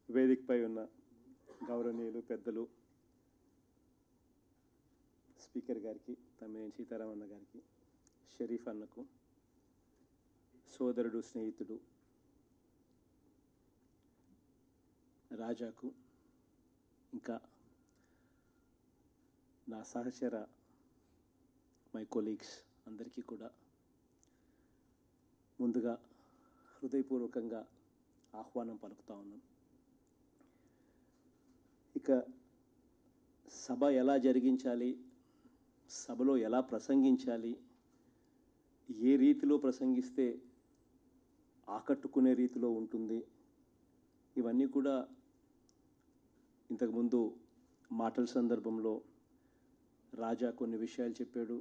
వేదికపై ఉన్న గౌరవనీయులు పెద్దలు స్పీకర్ గారికి, తమ్మినేని సీతారామన్న గారికి, షరీఫ్ అన్నకు, సోదరుడు స్నేహితుడు రాజాకు, ఇంకా నా సహచర మై కొలీగ్స్ అందరికీ కూడా ముందుగా హృదయపూర్వకంగా ఆహ్వానం పలుకుతా ఉన్నాం. ఇక సభ ఎలా జరిగించాలి, సభలో ఎలా ప్రసంగించాలి, ఏ రీతిలో ప్రసంగిస్తే ఆకట్టుకునే రీతిలో ఉంటుంది, ఇవన్నీ కూడా ఇంతకుముందు మాటల సందర్భంలో రాజా కొన్ని విషయాలు చెప్పాడు.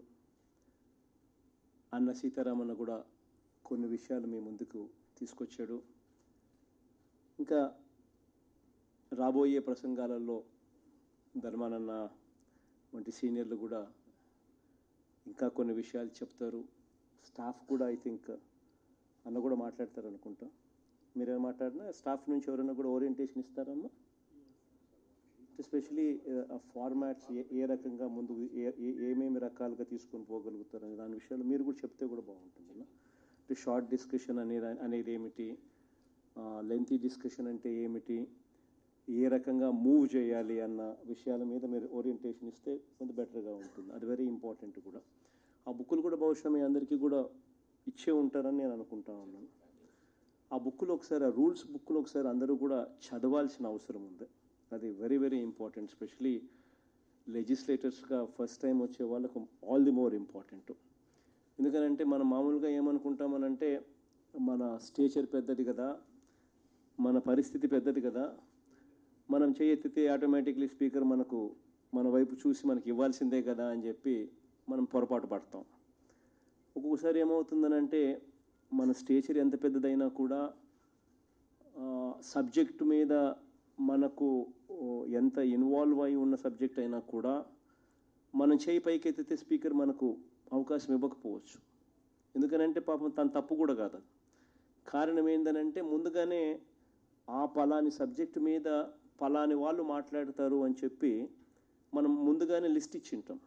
అన్న సీతారామన్న కూడా కొన్ని విషయాలు మీ ముందుకు తీసుకొచ్చాడు. ఇంకా రాబోయే ప్రసంగాలలో ధర్మానన్న వంటి సీనియర్లు కూడా ఇంకా కొన్ని విషయాలు చెప్తారు. స్టాఫ్ కూడా ఐ థింక్ అన్న కూడా మాట్లాడతారు అనుకుంటా. మీరేమైనా మాట్లాడినా స్టాఫ్ నుంచి ఎవరైనా కూడా ఓరియంటేషన్ ఇస్తారమ్మా? ఎస్పెషలీ ఫార్మాట్స్ ఏ రకంగా ముందు ఏమేమి రకాలుగా తీసుకొని పోగలుగుతారు అనే దాని విషయాలు మీరు కూడా చెప్తే కూడా బాగుంటుంది. అంటే షార్ట్ డిస్కషన్ అనేది ఏమిటి, లెంతీ డిస్కషన్ అంటే ఏమిటి, ఏ రకంగా మూవ్ చేయాలి అన్న విషయాల మీద మీరు ఓరియంటేషన్ ఇస్తే కొంత బెటర్గా ఉంటుంది. అది వెరీ ఇంపార్టెంట్ కూడా. ఆ బుక్కులు కూడా బహుశా మీ అందరికీ కూడా ఇచ్చే ఉంటారని నేను అనుకుంటా ఉన్నాను. ఆ బుక్కులు ఒకసారి, ఆ రూల్స్ బుక్కులు ఒకసారి అందరూ కూడా చదవాల్సిన అవసరం ఉంది. అది వెరీ వెరీ ఇంపార్టెంట్. స్పెషలీ లెజిస్లేటర్స్గా ఫస్ట్ టైం వచ్చే వాళ్ళకు ఆల్ ది మోర్ ఇంపార్టెంట్. ఎందుకనంటే మనం మామూలుగా ఏమనుకుంటామనంటే మన స్టేచర్ పెద్దది కదా, మన పరిస్థితి పెద్దది కదా, మనం చేయెత్తితే ఆటోమేటిక్లీ స్పీకర్ మన వైపు చూసి మనకి ఇవ్వాల్సిందే కదా అని చెప్పి మనం పొరపాటు పడతాం. ఒక్కొక్కసారి ఏమవుతుందనంటే మన స్టేచర్ ఎంత పెద్దదైనా కూడా సబ్జెక్టు మీద మనకు ఎంత ఇన్వాల్వ్ అయి ఉన్న సబ్జెక్ట్ అయినా కూడా మనం చేయి పైకి ఎత్తితే స్పీకర్ మనకు అవకాశం ఇవ్వకపోవచ్చు. ఎందుకనంటే పాపం తన తప్పు కూడా కాదు. కారణం ఏంటనంటే ముందుగానే ఆ పలాని సబ్జెక్టు మీద పలాని వాళ్ళు మాట్లాడతారు అని చెప్పి మనం ముందుగానే లిస్ట్ ఇచ్చింటాం.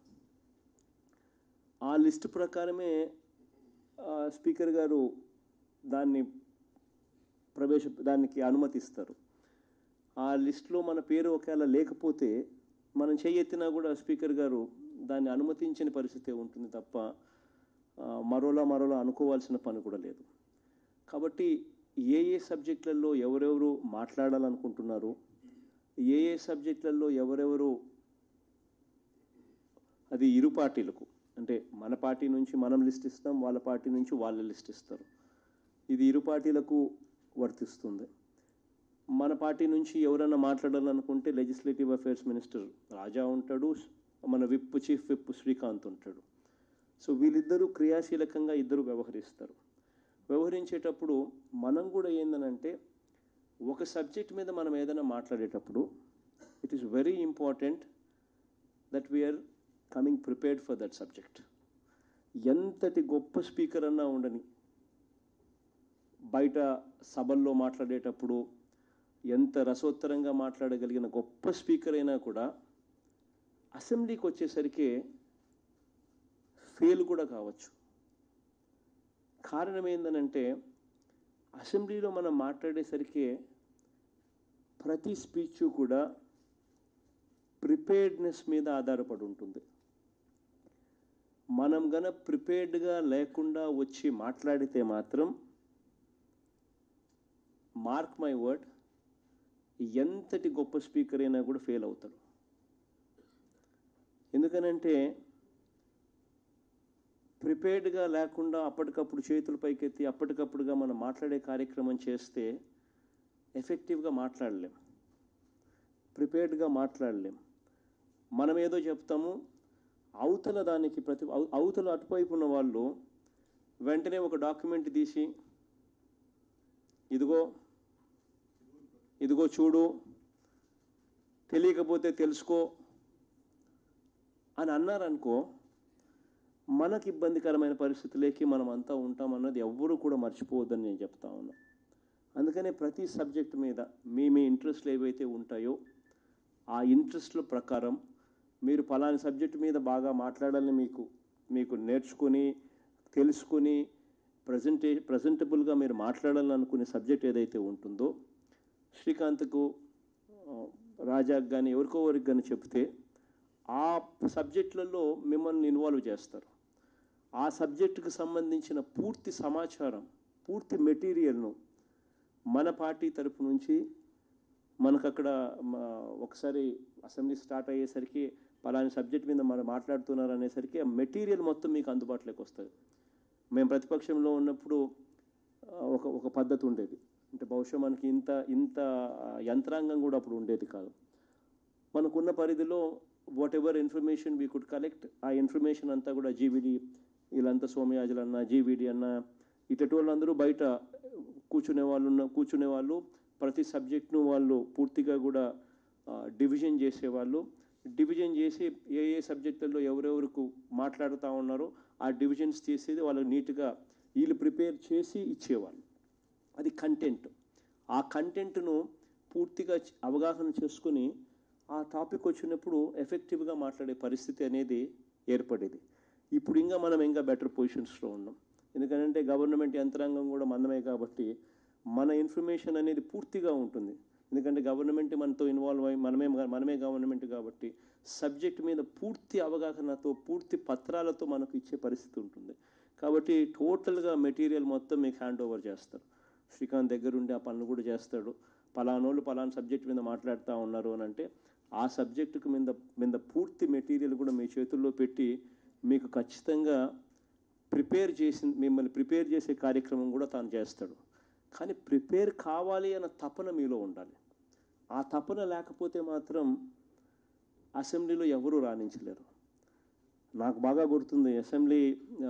ఆ లిస్ట్ ప్రకారమే స్పీకర్ గారు దానికి అనుమతిస్తారు. ఆ లిస్టులో మన పేరు ఒకవేళ లేకపోతే మనం చేయెత్తినా కూడా స్పీకర్ గారు దాన్ని అనుమతించని పరిస్థితి ఉంటుంది తప్ప మరోలా అనుకోవాల్సిన పని కూడా లేదు. కాబట్టి ఏ సబ్జెక్టులలో ఎవరెవరు మాట్లాడాలనుకుంటున్నారు, ఏ సబ్జెక్టులలో ఎవరెవరు, అది ఇరు పార్టీలకు, అంటే మన పార్టీ నుంచి మనం లిస్ట్ ఇస్తాం, వాళ్ళ పార్టీ నుంచి వాళ్ళు లిస్ట్ ఇస్తారు. ఇది ఇరు పార్టీలకు వర్తిస్తుంది. మన పార్టీ నుంచి ఎవరైనా మాట్లాడాలనుకుంటే లెజిస్లేటివ్ అఫైర్స్ మినిస్టర్ రాజా ఉంటాడు, మన చీఫ్ విప్ శ్రీకాంత్ ఉంటాడు. సో వీళ్ళిద్దరూ క్రియాశీలకంగా ఇద్దరు వ్యవహరిస్తారు. వ్యవహరించేటప్పుడు మనం కూడా ఏందనంటే ఒక సబ్జెక్ట్ మీద మనం ఏదైనా మాట్లాడేటప్పుడు it is very important that we are coming prepared for that subject. ఎంతటి గొప్ప స్పీకర్ అన్నా ఉండని, బయట సభల్లో మాట్లాడేటప్పుడు ఎంత రసోత్తరంగా మాట్లాడగలిగిన గొప్ప స్పీకర్ అయినా కూడా అసెంబ్లీకి వచ్చేసరికి ఫెయిల్ కూడా కావచ్చు. కారణం ఏంటనంటే అసెంబ్లీలో మనం మాట్లాడేసరికి ప్రతి స్పీచ్ కూడా ప్రిపేర్డ్నెస్ మీద ఆధారపడి ఉంటుంది. మనం ప్రిపేర్డ్గా లేకుండా వచ్చి మాట్లాడితే మాత్రం మార్క్ మై వర్డ్, ఎంతటి గొప్ప స్పీకర్ అయినా కూడా ఫెయిల్ అవుతాడు. ఎందుకనంటే ప్రిపేర్డ్గా లేకుండా అప్పటికప్పుడు చేతులు పైకెత్తి అప్పటికప్పుడుగా మనం మాట్లాడే కార్యక్రమం చేస్తే ఎఫెక్టివ్గా మాట్లాడలేం, ప్రిపేర్డ్గా మాట్లాడలేం. మనం ఏదో చెప్తాము, అవతల అటువైపు ఉన్న వాళ్ళు వెంటనే ఒక డాక్యుమెంట్ తీసి ఇదిగో చూడు, తెలియకపోతే తెలుసుకో అని అన్నారనుకో, మనకు ఇబ్బందికరమైన పరిస్థితులకి మనం అంతా ఉంటామన్నది ఎవ్వరూ కూడా మర్చిపోవద్దని నేను చెప్తా ఉన్నా. అందుకనే ప్రతి సబ్జెక్ట్ మీద మీ ఇంట్రెస్ట్లు ఏవైతే ఉంటాయో ఆ ఇంట్రెస్ట్ల ప్రకారం మీరు ఫలాని సబ్జెక్ట్ మీద బాగా మాట్లాడాలని మీకు నేర్చుకొని తెలుసుకొని ప్రజెంటబుల్గా మీరు మాట్లాడాలని అనుకునే సబ్జెక్ట్ ఏదైతే ఉంటుందో శ్రీకాంత్కు రాజాకు కానీ ఎవరికొవరికి కానీ చెప్తే ఆ సబ్జెక్టులలో మిమ్మల్ని ఇన్వాల్వ్ చేస్తారు. ఆ సబ్జెక్టుకు సంబంధించిన పూర్తి సమాచారం, పూర్తి మెటీరియల్ను మన పార్టీ తరపు నుంచి మనకు అక్కడ ఒకసారి అసెంబ్లీ స్టార్ట్ అయ్యేసరికి పలాని సబ్జెక్ట్ మీద మనం మాట్లాడుతున్నారు అనేసరికి ఆ మెటీరియల్ మొత్తం మీకు అందుబాటులోకి వస్తుంది. మేము ప్రతిపక్షంలో ఉన్నప్పుడు ఒక పద్ధతి ఉండేది. అంటే బహుశా మనకి ఇంత యంత్రాంగం కూడా అప్పుడు ఉండేది కాదు. మనకున్న పరిధిలో whatever information we could collect, ఆ ఇన్ఫర్మేషన్ అంతా కూడా జీవీడీ వీళ్ళంతా సోమయాజులు అన్న, జీవీడీ అన్న, ఇటటి వాళ్ళందరూ బయట కూర్చునే వాళ్ళు ప్రతి సబ్జెక్ట్ను వాళ్ళు పూర్తిగా కూడా డివిజన్ చేసేవాళ్ళు. డివిజన్ చేసి ఏ సబ్జెక్టుల్లో ఎవరెవరికి మాట్లాడుతూ ఉన్నారో ఆ డివిజన్స్ చేసేది వాళ్ళు నీట్గా వీళ్ళు ప్రిపేర్ చేసి ఇచ్చేవాళ్ళు. అది కంటెంట్. ఆ కంటెంట్ను పూర్తిగా అవగాహన చేసుకుని ఆ టాపిక్ వచ్చినప్పుడు ఎఫెక్టివ్గా మాట్లాడే పరిస్థితి అనేది ఏర్పడేది. ఇప్పుడు మనం ఇంకా బెటర్ పొజిషన్స్లో ఉన్నాం. ఎందుకంటే గవర్నమెంట్ యంత్రాంగం కూడా మనమే కాబట్టి మన ఇన్ఫర్మేషన్ అనేది పూర్తిగా ఉంటుంది. ఎందుకంటే గవర్నమెంట్ మనతో ఇన్వాల్వ్ అయ్యి మనమే గవర్నమెంట్ కాబట్టి సబ్జెక్ట్ మీద పూర్తి అవగాహనతో పూర్తి పత్రాలతో మనకు ఇచ్చే పరిస్థితి ఉంటుంది. కాబట్టి టోటల్గా మెటీరియల్ మొత్తం మీకు హ్యాండ్ ఓవర్ చేస్తారు. శ్రీకాంత్ దగ్గరుండి ఆ పనులు కూడా చేస్తాడు. పలానోళ్ళు పలానా సబ్జెక్ట్ మీద మాట్లాడుతూ ఉన్నారు అని అంటే ఆ సబ్జెక్టుకు మీద పూర్తి మెటీరియల్ కూడా మీ చేతుల్లో పెట్టి మీకు ఖచ్చితంగా మిమ్మల్ని ప్రిపేర్ చేసే కార్యక్రమం కూడా తాను చేస్తాడు. కానీ ప్రిపేర్ కావాలి అన్న తపన మీలో ఉండాలి. ఆ తపన లేకపోతే మాత్రం అసెంబ్లీలో ఎవరూ రాణించలేరు. నాకు బాగా గుర్తుంది, అసెంబ్లీ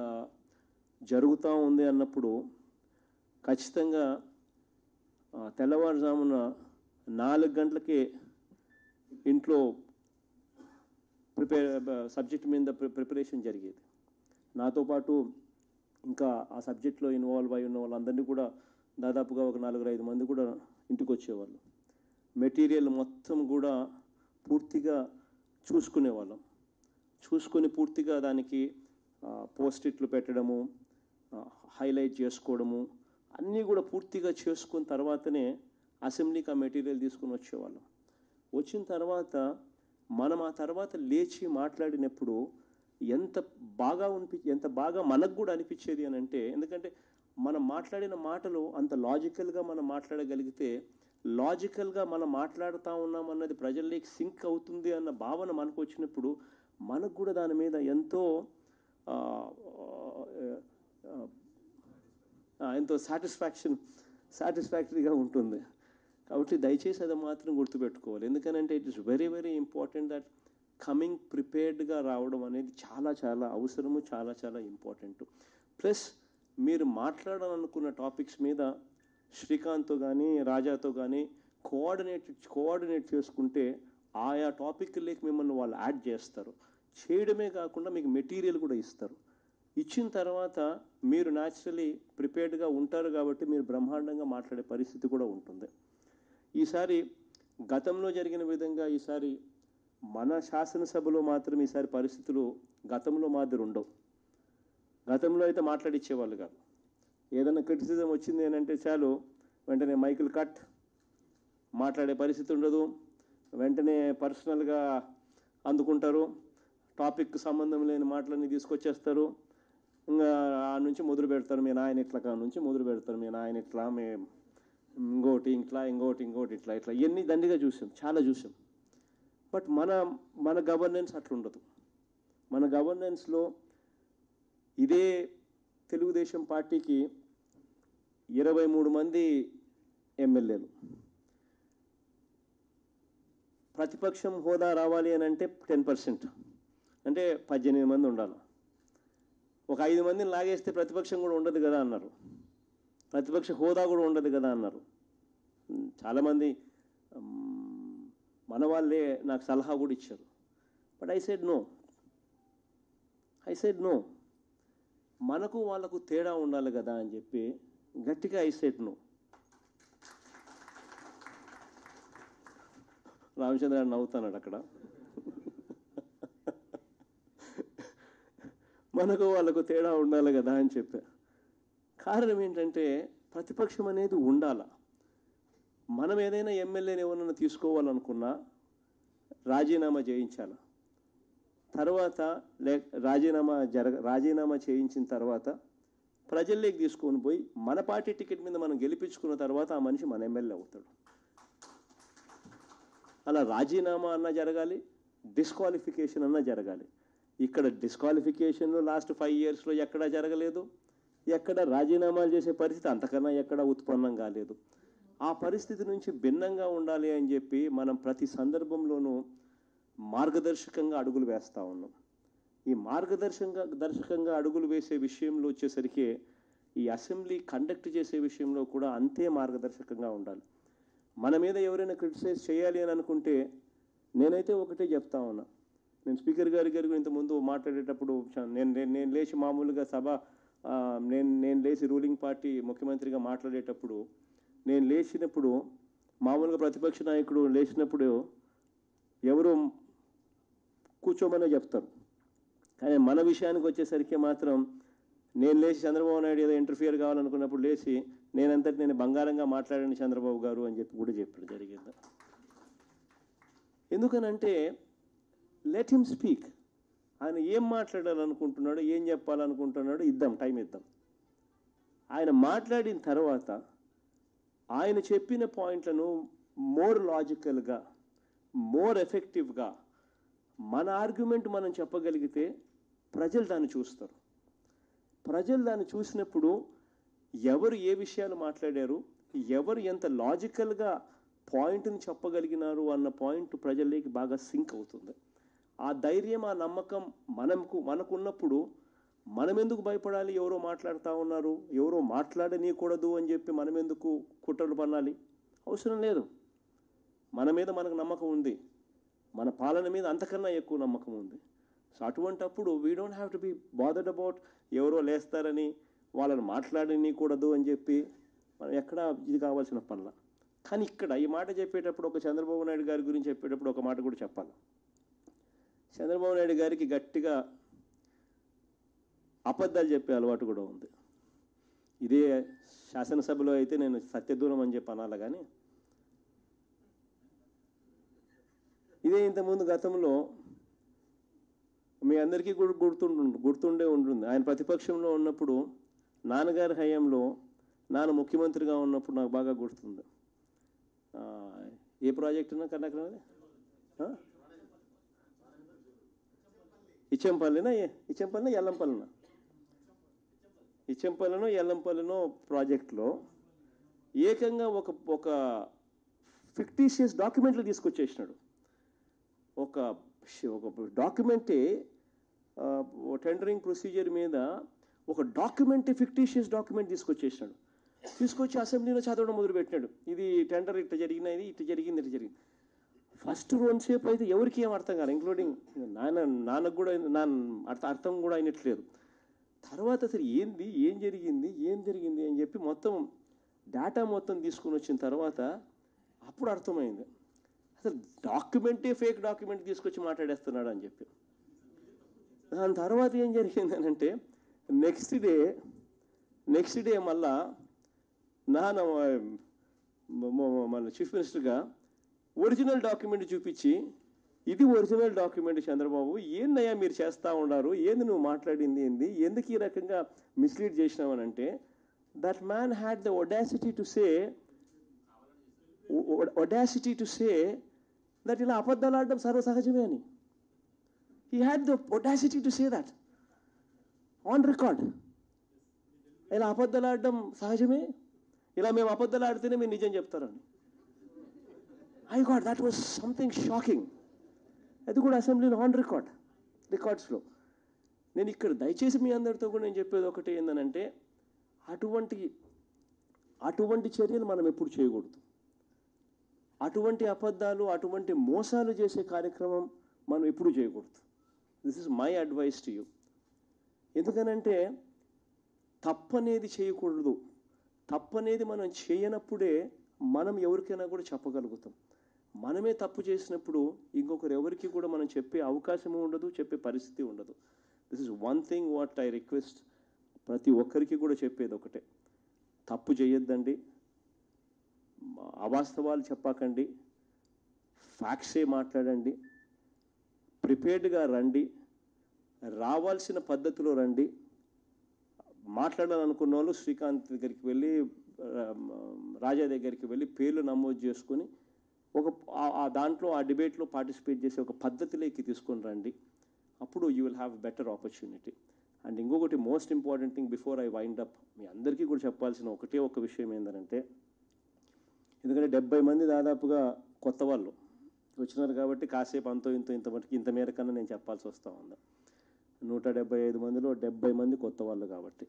జరుగుతూ ఉంది అన్నప్పుడు ఖచ్చితంగా తెల్లవారుజామున 4 గంటలకే ఇంట్లో సబ్జెక్ట్ మీద ప్రిపరేషన్ జరిగేది. నాతో పాటు ఇంకా ఆ సబ్జెక్ట్లో ఇన్వాల్వ్ అయి ఉన్న వాళ్ళందరినీ కూడా దాదాపుగా ఒక 4-5 మంది కూడా ఇంటికి వచ్చేవాళ్ళు. మెటీరియల్ మొత్తం కూడా పూర్తిగా చూసుకునేవాళ్ళం. చూసుకొని పూర్తిగా దానికి పోస్టిట్లు పెట్టడము, హైలైట్ చేసుకోవడము అన్నీ కూడా పూర్తిగా చేసుకున్న తర్వాతనే అసెంబ్లీకి ఆ మెటీరియల్ తీసుకుని వచ్చేవాళ్ళం. వచ్చిన తర్వాత మనం ఆ తర్వాత లేచి మాట్లాడినప్పుడు ఎంత బాగా మనకు కూడా అనిపించేది అని అంటే, ఎందుకంటే మనం మాట్లాడిన మాటలు అంత లాజికల్గా మనం మాట్లాడగలిగితే, లాజికల్గా మనం మాట్లాడుతూ ఉన్నామన్నది ప్రజల్లోకి సింక్ అవుతుంది అన్న భావన మనకు వచ్చినప్పుడు మనకు కూడా దాని మీద ఎంతో సాటిస్ఫాక్టరీగా ఉంటుంది. కాబట్టి దయచేసి అది మాత్రం గుర్తుపెట్టుకోవాలి. ఎందుకనంటే it is very very important that coming ప్రిపేర్డ్గా రావడం అనేది చాలా చాలా అవసరము, చాలా చాలా ఇంపార్టెంట్. ప్లస్ మీరు మాట్లాడాలనుకున్న టాపిక్స్ మీద శ్రీకాంత్తో కానీ రాజాతో కానీ కోఆర్డినేట్ చేసుకుంటే ఆయా టాపిక్లకి మిమ్మల్ని వాళ్ళు యాడ్ చేస్తారు. చేయడమే కాకుండా మీకు మెటీరియల్ కూడా ఇస్తారు. ఇచ్చిన తర్వాత మీరు న్యాచురలీ ప్రిపేర్డ్గా ఉంటారు కాబట్టి మీరు బ్రహ్మాండంగా మాట్లాడే పరిస్థితి కూడా ఉంటుంది. ఈసారి గతంలో జరిగిన విధంగా ఈసారి మన శాసనసభలో మాత్రం ఈసారి పరిస్థితులు గతంలో మాదిరి ఉండవు. గతంలో అయితే మాట్లాడిచ్చేవాళ్ళు కాదు. ఏదైనా క్రిటిసిజం వచ్చింది అంటే చాలు వెంటనే మైకులు కట్, మాట్లాడే పరిస్థితి ఉండదు. వెంటనే పర్సనల్గా అందుకుంటారు. టాపిక్ సంబంధం లేని మాటలన్నీ తీసుకొచ్చేస్తారు. ఇంకా ఆ నుంచి మొదలు పెడతారు, మీ నాయన ఇట్లా కా నుంచి మొదలు పెడతారు, మీ నాయన ఇట్లా, ఇంకోటి ఇట్లా ఇవన్నీ దండిగా చూసాం, చాలా చూసాం. బట్ మన గవర్నెన్స్ అట్లుండదు. మన గవర్నెన్స్లో ఇదే తెలుగుదేశం పార్టీకి 23 మంది ఎమ్మెల్యేలు. ప్రతిపక్షం హోదా రావాలి అని అంటే 10%, అంటే 18 మంది ఉండాలి. ఒక 5 మందిని లాగేస్తే ప్రతిపక్షం కూడా ఉండదు కదా అన్నారు. ప్రతిపక్ష హోదా కూడా ఉండదు కదా అన్నారు. చాలామంది మన వాళ్ళే నాకు సలహా కూడా ఇచ్చారు. But I said no. మనకు వాళ్ళకు తేడా ఉండాలి కదా అని చెప్పి గట్టిగా ఐ సెడ్ నో. రామచంద్ర నవ్వుతాడు అక్కడ. మనకు వాళ్ళకు తేడా ఉండాలి కదా అని చెప్పా. కారణం ఏంటంటే ప్రతిపక్షం అనేది ఉండాల. మనం ఏదైనా ఎమ్మెల్యేని ఎవరన్నా తీసుకోవాలనుకున్నా రాజీనామా చేయించాలి. తర్వాత రాజీనామా చేయించిన తర్వాత ప్రజల్లోకి తీసుకొని పోయి మన పార్టీ టికెట్ మీద మనం గెలిపించుకున్న తర్వాత ఆ మనిషి మన ఎమ్మెల్యే అవుతాడు. అలా రాజీనామా అన్నా జరగాలి, డిస్క్వాలిఫికేషన్ అన్నా జరగాలి. ఇక్కడ డిస్క్వాలిఫికేషన్లో లాస్ట్ 5 yearsలో ఎక్కడా జరగలేదు, ఎక్కడ రాజీనామాలు చేసే పరిస్థితి అంతకన్నా ఎక్కడా ఉత్పన్నం కాలేదు. ఆ పరిస్థితి నుంచి భిన్నంగా ఉండాలి అని చెప్పి మనం ప్రతి సందర్భంలోనూ మార్గదర్శకంగా అడుగులు వేస్తూ ఉన్నాం. ఈ మార్గదర్శకంగా అడుగులు వేసే విషయంలో వచ్చేసరికి ఈ అసెంబ్లీ కండక్ట్ చేసే విషయంలో కూడా అంతే మార్గదర్శకంగా ఉండాలి. మన మీద ఎవరైనా క్రిటిసైజ్ చేయాలి అని అనుకుంటే నేనైతే ఒకటే చెప్తా ఉన్నా. నేను స్పీకర్ గారి ఇంతకుముందు మాట్లాడేటప్పుడు నేను లేచి మామూలుగా నేను లేచి రూలింగ్ పార్టీ ముఖ్యమంత్రిగా మాట్లాడేటప్పుడు నేను లేచినప్పుడు మామూలుగా ప్రతిపక్ష నాయకుడు లేచినప్పుడు ఎవరు కూర్చోమనే చెప్తారు. కానీ మన విషయానికి వచ్చేసరికి మాత్రం నేను లేచి చంద్రబాబు నాయుడు ఏదో ఇంటర్ఫియర్ కావాలనుకున్నప్పుడు లేచి నేను బంగారంగా మాట్లాడండి చంద్రబాబు గారు అని చెప్పి కూడా చెప్పడం జరిగింది. ఎందుకనంటే లెట్ హిమ్ స్పీక్. ఆయన ఏం మాట్లాడాలనుకుంటున్నాడో, ఏం చెప్పాలనుకుంటున్నాడో టైం ఇద్దాం. ఆయన మాట్లాడిన తర్వాత ఆయన చెప్పిన పాయింట్లను మోర్ లాజికల్గా, మోర్ ఎఫెక్టివ్గా మన ఆర్గ్యుమెంట్ మనం చెప్పగలిగితే ప్రజలు దాన్ని చూస్తారు. ప్రజలు దాన్ని చూసినప్పుడు ఎవరు ఏ విషయాలు మాట్లాడారు, ఎవరు ఎంత లాజికల్గా పాయింట్ని చెప్పగలిగినారు అన్న పాయింట్ ప్రజల్లోకి బాగా సింక్ అవుతుంది. ఆ ధైర్యం, ఆ నమ్మకం మనకున్నప్పుడు మనం ఎందుకు భయపడాలి? ఎవరో మాట్లాడుతూ ఉన్నారు, ఎవరో మాట్లాడనీయకూడదు అని చెప్పి మనం ఎందుకు కుట్రలు పన్నాలి? అవసరం లేదు. మన మీద మనకు నమ్మకం ఉంది, మన పాలన మీద అంతకన్నా ఎక్కువ నమ్మకం ఉంది. సో అటువంటప్పుడు we don't have to be bothered about ఎవరో లేస్తారని వాళ్ళని మాట్లాడనీయకూడదు అని చెప్పి మనం ఎక్కడా ఇది కావాల్సిన పనుల. కానీ ఇక్కడ ఈ మాట చెప్పేటప్పుడు ఒక చంద్రబాబు నాయుడు గారి గురించి చెప్పేటప్పుడు ఒక మాట కూడా చెప్పాలి. చంద్రబాబు నాయుడు గారికి గట్టిగా అబద్ధాలు చెప్పే అలవాటు కూడా ఉంది. ఇదే శాసనసభలో అయితే నేను సత్యదూరం అని చెప్పి అనాలి, కానీ ఇదే ఇంతకుముందు గతంలో మీ అందరికీ కూడా గుర్తుండే ఉంటుంది. ఆయన ప్రతిపక్షంలో ఉన్నప్పుడు, నాన్నగారి హయాంలో నాన్న ముఖ్యమంత్రిగా ఉన్నప్పుడు నాకు బాగా గుర్తుంది. ఏ ప్రాజెక్టునా కర్ణాకర్ అది ఇచ్చంపల్లినా ఎల్లంపల్లినో ప్రాజెక్టులో ఏకంగా ఒక ఫిక్టీషియస్ డాక్యుమెంట్లు తీసుకొచ్చేసినాడు. ఒక డాక్యుమెంటే టెండరింగ్ ప్రొసీజర్ మీద ఒక డాక్యుమెంటే ఫిక్టీషియస్ డాక్యుమెంట్ తీసుకొచ్చి అసెంబ్లీలో చదవడం మొదలుపెట్టినాడు. ఇది టెండర్ ఇట్లా జరిగినది, ఇట్లా జరిగింది. ఫస్ట్ రోజుసేపు అయితే ఎవరికి ఏం అర్థం కాదు, ఇంక్లూడింగ్ నాన్నకు కూడా అర్థం కూడా అయినట్లేదు. తర్వాత అసలు ఏం జరిగింది అని చెప్పి మొత్తం డేటా మొత్తం తీసుకుని వచ్చిన తర్వాత అప్పుడు అర్థమైంది అసలు డాక్యుమెంటే ఫేక్ డాక్యుమెంట్ తీసుకొచ్చి మాట్లాడేస్తున్నాడు అని చెప్పి. దాని తర్వాత ఏం జరిగిందని అంటే నెక్స్ట్ డే మళ్ళా మన చీఫ్ మినిస్టర్గా ఒరిజినల్ డాక్యుమెంట్ చూపించి, ఇది ఒరిజినల్ డాక్యుమెంట్ చంద్రబాబు, ఏందయ్యా మీరు చేస్తూ ఉన్నారు, ఏంది నువ్వు మాట్లాడింది ఏంది, ఎందుకు ఈ రకంగా మిస్లీడ్ చేసినావనంటే, that man had the audacity to say that ఇలా అబద్ధాలు ఆడడం సర్వసహజమే అని. He had the audacity to say that on record. ఇలా అబద్ధాలు ఆడడం సహజమే, ఇలా మేము అబద్ధాలు ఆడితేనే మీరు నిజం చెప్తారని. I got that was something shocking. అది కూడా అసెంబ్లీలో ఆన్ రికార్డ్స్లో. నేను ఇక్కడ దయచేసి మీ అందరితో కూడా నేను చెప్పేది ఒకటి ఏంటంటే, అటువంటి చర్యలు మనం ఎప్పుడు చేయకూడదు. అటువంటి అబద్ధాలు, అటువంటి మోసాలు చేసే కార్యక్రమం మనం ఎప్పుడు చేయకూడదు. This is my advice to you. ఎందుకనంటే తప్పనేది చేయకూడదు. తప్పనేది మనం చేయనప్పుడే మనం ఎవరికైనా కూడా చెప్పగలుగుతాం. మన మనమే తప్పు చేసినప్పుడు ఇంకొకరు ఎవరికి కూడా మనం చెప్పే అవకాశము ఉండదు, చెప్పే పరిస్థితి ఉండదు. This is one thing what I request. ప్రతి ఒక్కరికి కూడా చెప్పేది ఒకటే, తప్పు చేయొద్దండి, అవాస్తవాలు చెప్పకండి, ఫ్యాక్ట్సే మాట్లాడండి, ప్రిపేర్డ్గా రండి, రావాల్సిన పద్ధతిలో రండి. మాట్లాడాలనుకున్న వాళ్ళు శ్రీకాంత్ దగ్గరికి వెళ్ళి, రాజా దగ్గరికి వెళ్ళి పేర్లు నమోదు చేసుకొని దాంట్లో ఆ డిబేట్లో పార్టిసిపేట్ చేసే ఒక పద్ధతిలోకి తీసుకొని రండి. అప్పుడు you will have better opportunity. And ఇంకొకటి most important thing before I wind up, మీ అందరికీ కూడా చెప్పాల్సిన ఒకటే ఒక విషయం ఏంటంటే, ఎందుకంటే 70 మంది దాదాపుగా కొత్త వాళ్ళు వచ్చినారు కాబట్టి కాసేపు అంతో ఇంత మేర కన్నా నేను చెప్పాల్సి వస్తూ ఉంది. 175 మందిలో 70 మంది కొత్త వాళ్ళు కాబట్టి.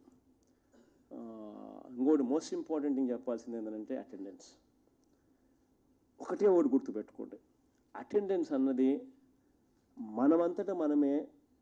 ఇంకోటి మోస్ట్ ఇంపార్టెంట్ థింగ్ చెప్పాల్సింది ఏంటంటే అటెండెన్స్. ఒకటే ఒకటి గుర్తుపెట్టుకోండి, అటెండెన్స్ అన్నది మనమంతటా మనమే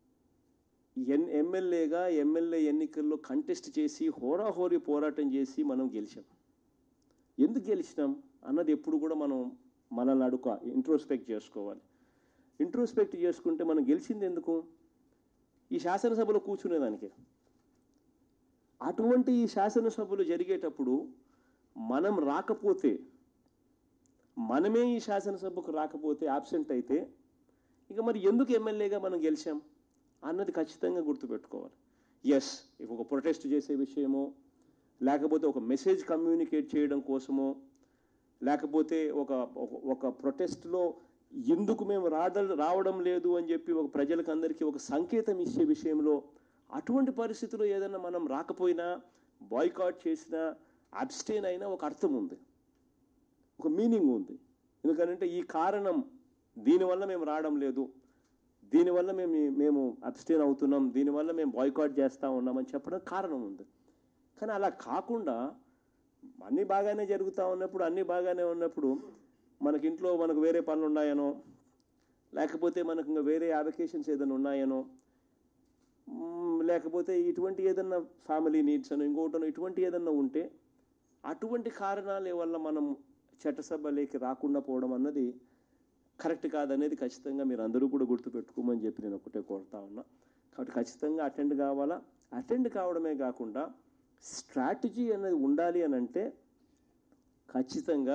ఎమ్మెల్యే ఎన్నికల్లో కంటెస్ట్ చేసి హోరాహోరీ పోరాటం చేసి మనం గెలిచాం. ఎందుకు గెలిచినాం అన్నది ఎప్పుడు కూడా మనం మనల్ని ఇంట్రోస్పెక్ట్ చేసుకోవాలి. ఇంట్రోస్పెక్ట్ చేసుకుంటే మనం గెలిచింది ఎందుకు? ఈ శాసనసభలో కూర్చునేదానికి. అటువంటి ఈ శాసనసభలు జరిగేటప్పుడు మనం రాకపోతే, మనమే ఈ శాసనసభకు రాకపోతే, యాబ్సెంట్ అయితే, ఇక మరి ఎందుకు ఎమ్మెల్యేగా మనం గెలిచాం అన్నది ఖచ్చితంగా గుర్తుపెట్టుకోవాలి. ఎస్, ఒక ప్రొటెస్ట్ చేసే విషయమో, లేకపోతే ఒక మెసేజ్ కమ్యూనికేట్ చేయడం కోసమో, లేకపోతే ఒక ప్రొటెస్ట్లో ఎందుకు మేము రావడం లేదు అని చెప్పి ఒక ప్రజలకు అందరికీ ఒక సంకేతం ఇచ్చే విషయంలో, అటువంటి పరిస్థితుల్లో ఏదైనా మనం రాకపోయినా, బాయ్కాట్ చేసినా, అబ్స్టైన్ అయినా ఒక అర్థం ఉంది, ఒక మీనింగ్ ఉంది. ఎందుకంటే ఈ కారణం, దీనివల్ల మేము రావడం లేదు, దీనివల్ల మేము అబ్స్టైన్ అవుతున్నాం, దీనివల్ల మేము బాయ్కాట్ చేస్తూ ఉన్నామని చెప్పడం కారణం ఉంది. కానీ అలా కాకుండా అన్నీ బాగానే జరుగుతూ ఉన్నప్పుడు మనకు వేరే పనులు ఉన్నాయనో, లేకపోతే మనకు ఇంకా వేరే అప్లికేషన్స్ ఏదైనా ఉన్నాయనో, లేకపోతే ఇటువంటి ఏదన్నా ఫ్యామిలీ నీడ్స్ అని ఇంకోటనో ఇటువంటి ఏదన్నా ఉంటే, అటువంటి కారణాల వల్ల మనం చట్టసభలోకి రాకుండా పోవడం అన్నది కరెక్ట్ కాదనేది ఖచ్చితంగా మీరు అందరూ కూడా గుర్తుపెట్టుకోమని చెప్పి నేను ఒకటే కోరుతా ఉన్నా. కాబట్టి ఖచ్చితంగా అటెండ్ కావాలా. అటెండ్ కావడమే కాకుండా స్ట్రాటజీ అనేది ఉండాలి అని అంటే, ఖచ్చితంగా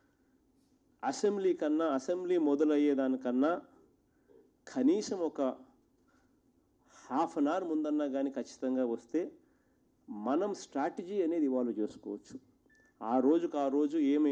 అసెంబ్లీ మొదలయ్యేదానికన్నా కనీసం ఒక ½ అన్ అవర్ ముందన్నా కానీ ఖచ్చితంగా వస్తే మనం స్ట్రాటజీ అనేది ఇవాల్వ్ చేసుకోవచ్చు. ఆ రోజు ఏమి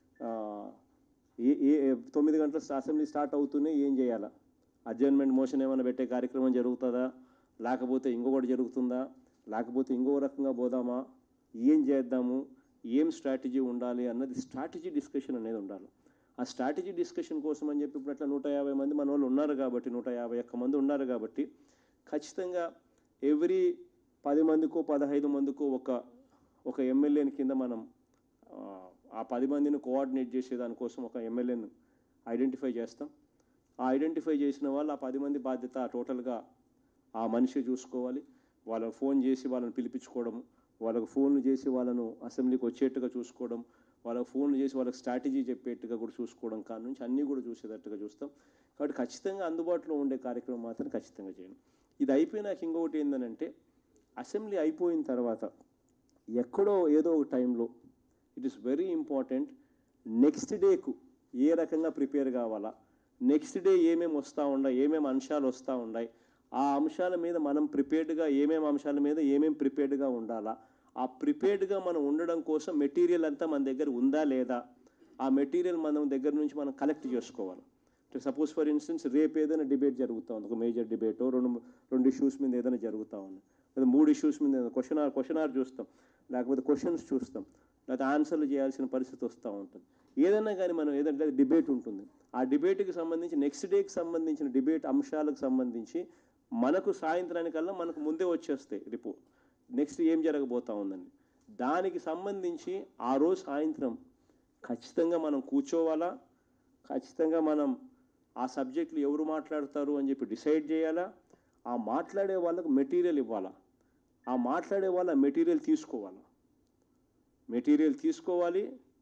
9 గంటల అసెంబ్లీ స్టార్ట్ అవుతూనే ఏం చేయాలా, అడ్జర్న్మెంట్ మోషన్ ఏమైనా పెట్టే కార్యక్రమం జరుగుతుందా, లేకపోతే ఇంకొకటి జరుగుతుందా, లేకపోతే ఇంకో రకంగా పోదామా, ఏం చేద్దాము, ఏం స్ట్రాటజీ ఉండాలి అన్నది స్ట్రాటజీ డిస్కషన్ అనేది ఉండాలి. ఆ స్ట్రాటజీ డిస్కషన్ కోసం అని చెప్పి ఇప్పుడు అట్లా 150 మంది మన వాళ్ళు ఉన్నారు కాబట్టి, 151 మంది ఉన్నారు కాబట్టి, ఖచ్చితంగా ఎవ్రీ 10 మందికో 15 మందికో ఒక ఎమ్మెల్యేని కింద మనం ఆ 10 మందిని కోఆర్డినేట్ చేసేదానికోసం ఒక ఎమ్మెల్యేను ఐడెంటిఫై చేస్తాం. ఆ ఐడెంటిఫై చేసిన వాళ్ళు, ఆ 10 మంది బాధ్యత టోటల్గా ఆ మనిషి చూసుకోవాలి. వాళ్ళకు ఫోన్ చేసి వాళ్ళని పిలిపించుకోవడము, వాళ్ళకు ఫోన్లు చేసి వాళ్ళను అసెంబ్లీకి వచ్చేట్టుగా చూసుకోవడం, వాళ్ళకు ఫోన్లు చేసి వాళ్ళకి స్ట్రాటజీ చెప్పేట్టుగా కూడా చూసుకోవడం కాడ నుంచి అన్నీ కూడా చూసేటట్టుగా చూస్తాం. కాబట్టి ఖచ్చితంగా అందుబాటులో ఉండే కార్యక్రమం మాత్రం ఖచ్చితంగా చేయండి. ఇది అయిపోయినాక ఇంకొకటి ఏంటంటే, అసెంబ్లీ అయిపోయిన తర్వాత ఎక్కడో ఏదో ఒక టైంలో it is very important, next డేకు ఏ రకంగా ప్రిపేర్ కావాలా, నెక్స్ట్ డే ఏమేమి వస్తూ ఉన్నాయి, ఏమేమి అంశాలు వస్తూ ఉన్నాయి, ఆ అంశాల మీద మనం ప్రిపేర్డ్గా ఏమేమి ప్రిపేర్డ్గా ఉండాలా, ఆ ప్రిపేర్డ్గా మనం ఉండడం కోసం మెటీరియల్ అంతా మన దగ్గర ఉందా లేదా, ఆ మెటీరియల్ మనం దగ్గర నుంచి మనం కలెక్ట్ చేసుకోవాలి. సపోజ్ ఫర్ ఇన్స్టెన్స్ రేపు ఏదైనా డిబేట్ జరుగుతూ ఉంది, ఒక మేజర్ డిబేటో, రెండు ఇష్యూస్ మీద ఏదైనా జరుగుతూ ఉంది, లేదా 3 ఇష్యూస్ మీద క్వశ్చన్ ఆర్ చూస్తాం, లేకపోతే క్వశ్చన్స్ చూస్తాం, లేకపోతే ఆన్సర్లు చేయాల్సిన పరిస్థితి వస్తూ ఉంటుంది. ఏదైనా కానీ మనం ఏదంటే డిబేట్ ఉంటుంది, ఆ డిబేట్కి సంబంధించి నెక్స్ట్ డేకి సంబంధించిన డిబేట్ అంశాలకు సంబంధించి మనకు సాయంత్రానికల్లా మనకు ముందే వచ్చేస్తాయి రిపోర్ట్, నెక్స్ట్ ఏం జరగబోతూ ఉందండి. దానికి సంబంధించి ఆ రోజు సాయంత్రం ఖచ్చితంగా మనం కూర్చోవాలా, ఖచ్చితంగా మనం ఆ సబ్జెక్టులు ఎవరు మాట్లాడతారు అని చెప్పి డిసైడ్ చేయాలా, ఆ మాట్లాడే వాళ్ళకు మెటీరియల్ ఇవ్వాలా, ఆ మాట్లాడే వాళ్ళ మెటీరియల్ తీసుకోవాలి,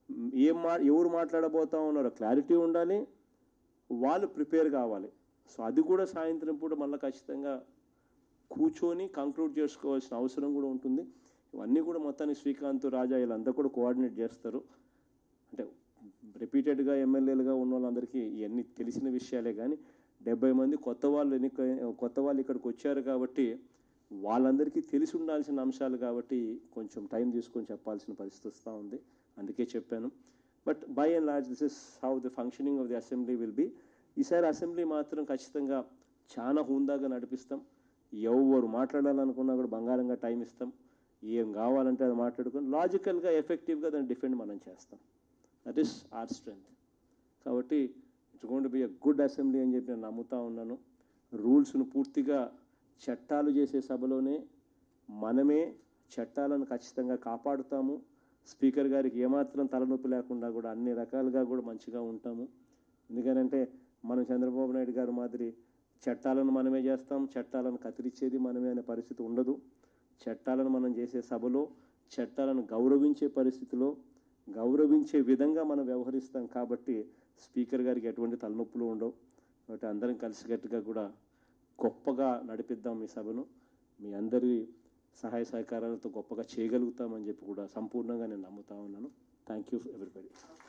ఎవరు మాట్లాడబోతా ఉన్నారో క్లారిటీ ఉండాలి, వాళ్ళు ప్రిపేర్ కావాలి. సో అది కూడా సాయంత్రం పూట మళ్ళీ ఖచ్చితంగా కూర్చొని కంక్లూడ్ చేసుకోవాల్సిన అవసరం కూడా ఉంటుంది. ఇవన్నీ కూడా మొత్తానికి శ్రీకాంత్, రాజా వీళ్ళంతా కూడా కోఆర్డినేట్ చేస్తారు. అంటే రిపీటెడ్గా ఎమ్మెల్యేలుగా ఉన్న వాళ్ళందరికీ ఇవన్నీ తెలిసిన విషయాలే, కానీ 70 మంది కొత్త వాళ్ళు ఇక్కడికి వచ్చారు కాబట్టి వాళ్ళందరికీ తెలిసి ఉండాల్సిన అంశాలు కాబట్టి కొంచెం టైం తీసుకొని చెప్పాల్సిన పరిస్థితి వస్తూ ఉంది. అందుకే చెప్పాను. But by and large this is how the functioning of the assembly will be. ఈసారి అసెంబ్లీ మాత్రం ఖచ్చితంగా చాలా హుందాగా నడిపిస్తాం. ఎవరు మాట్లాడాలనుకున్నా కూడా బంగారంగా టైం ఇస్తాం. ఏం కావాలంటే అది మాట్లాడుకొని లాజికల్గా ఎఫెక్టివ్గా దాన్ని డిఫెండ్ మనం చేస్తాం. That is our strength. కాబట్టి it's going to be a good assembly అని చెప్పి నేను నమ్ముతా ఉన్నాను. రూల్స్ను పూర్తిగా చట్టాలు చేసే సభలోనే మనమే చట్టాలను ఖచ్చితంగా కాపాడుతాము. స్పీకర్ గారికి ఏమాత్రం తలనొప్పి లేకుండా కూడా అన్ని రకాలుగా కూడా మంచిగా ఉంటాము. ఎందుకనంటే మనం చంద్రబాబు నాయుడు గారి మాదిరి చట్టాలను మనమే చేస్తాం, చట్టాలను కత్తిరించేది మనమే అనే పరిస్థితి ఉండదు. చట్టాలను మనం చేసే సభలో చట్టాలను గౌరవించే పరిస్థితిలో గౌరవించే విధంగా మనం వ్యవహరిస్తాం. కాబట్టి స్పీకర్ గారికి ఎటువంటి తలనొప్పులు ఉండవు. కాబట్టి అందరం కలిసికట్టుగా కూడా గొప్పగా నడిపిద్దాం ఈ సభను. మీ అందరి సహాయ సహకారాలతో గొప్పగా చేయగలుగుతామని చెప్పి కూడా సంపూర్ణంగా నేను నమ్ముతా ఉన్నాను. Thank you everybody.